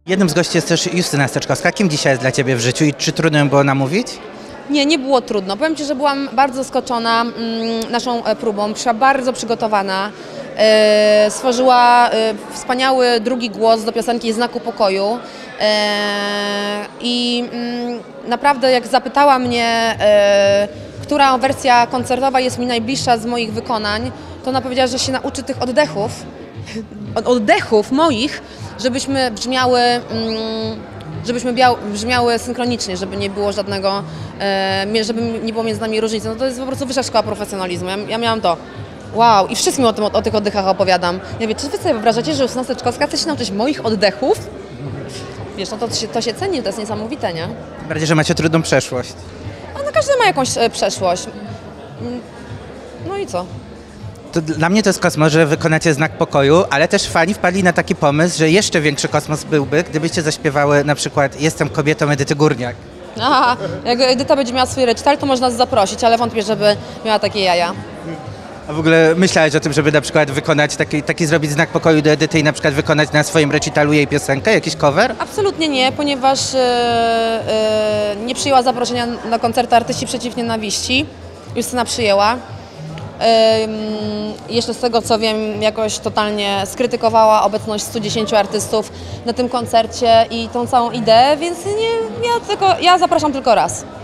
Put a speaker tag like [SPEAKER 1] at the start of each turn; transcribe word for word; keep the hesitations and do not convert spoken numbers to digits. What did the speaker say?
[SPEAKER 1] Jednym z gości jest też Justyna Steczkowska. Kim dzisiaj jest dla Ciebie w życiu i czy trudno ją było namówić?
[SPEAKER 2] Nie, nie było trudno. Powiem Ci, że byłam bardzo zaskoczona mm, naszą próbą. Przyszła bardzo przygotowana. E, stworzyła e, wspaniały drugi głos do piosenki Znaku Pokoju. E, I mm, naprawdę jak zapytała mnie, e, która wersja koncertowa jest mi najbliższa z moich wykonań, to ona powiedziała, że się nauczy tych oddechów, od oddechów moich, żebyśmy brzmiały, mm, żebyśmy biał, brzmiały synchronicznie, żeby nie było żadnego, e, żeby nie było między nami różnicy. No to jest po prostu wyższa szkoła profesjonalizmu. Ja, ja miałam to. Wow, i wszystkim o, tym, o, o tych oddechach opowiadam. Ja wiem, czy wy sobie wyobrażacie, że Justyna Steczkowska chce się nauczyć moich oddechów? Wiesz, no to się, to się ceni, to jest niesamowite, nie?
[SPEAKER 1] Tym bardziej, że macie trudną przeszłość.
[SPEAKER 2] No każdy ma jakąś e, przeszłość. No i co?
[SPEAKER 1] To dla mnie to jest kosmos, że wykonacie Znak Pokoju, ale też fani wpadli na taki pomysł, że jeszcze większy kosmos byłby, gdybyście zaśpiewały na przykład Jestem kobietą Edyty Górniak.
[SPEAKER 2] Aha, jak Edyta będzie miała swój recital, to można nas zaprosić, ale wątpię, żeby miała takie jaja.
[SPEAKER 1] A w ogóle myślałeś o tym, żeby na przykład wykonać taki, taki zrobić Znak Pokoju do Edyty i na przykład wykonać na swoim recitalu jej piosenkę, jakiś cover?
[SPEAKER 2] Absolutnie nie, ponieważ yy, yy, nie przyjęła zaproszenia na koncert Artyści Przeciw Nienawiści. Justyna przyjęła. Yy, jeszcze z tego co wiem, jakoś totalnie skrytykowała obecność stu dziesięciu artystów na tym koncercie i tą całą ideę, więc nie, ja, tylko, ja zapraszam tylko raz.